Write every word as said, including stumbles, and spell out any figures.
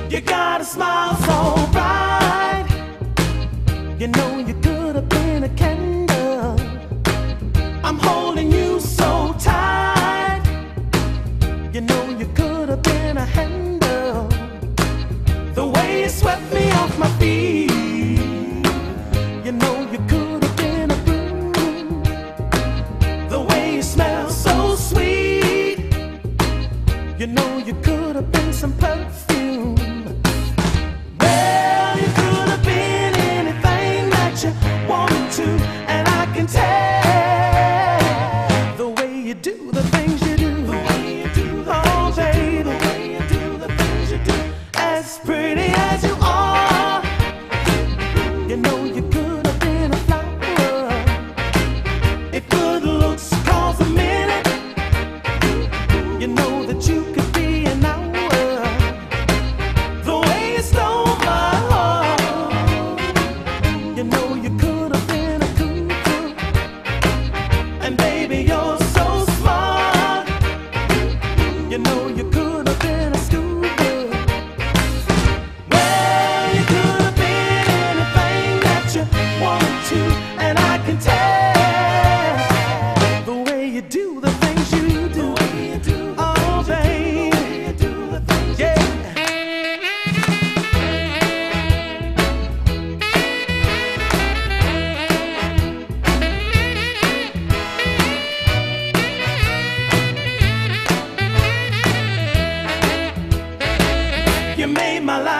You got a smile so bright. You know you could have been a candle. I'm holding you so tight. You know you could have been a handle. The way you swept me off my feet. You know you could have been a broom. The way you smell so sweet. You know you could have been some perfume. Well, you could have been anything that you wanted to, and I can tell the way you do the things you do. The way you do the oh, baby, the way you do the things you do. As pretty as you are, you know you could have been a flower. If good looks cost a minute, you know that you could be an hour. The way you stole my heart, you know you could have been a cuckoo. And baby, you're so smart. You know you could have been a scuba. Well, you could have been anything that you wanted to, and I can tell the way you do the things you do. Oh, baby, yeah. You made my life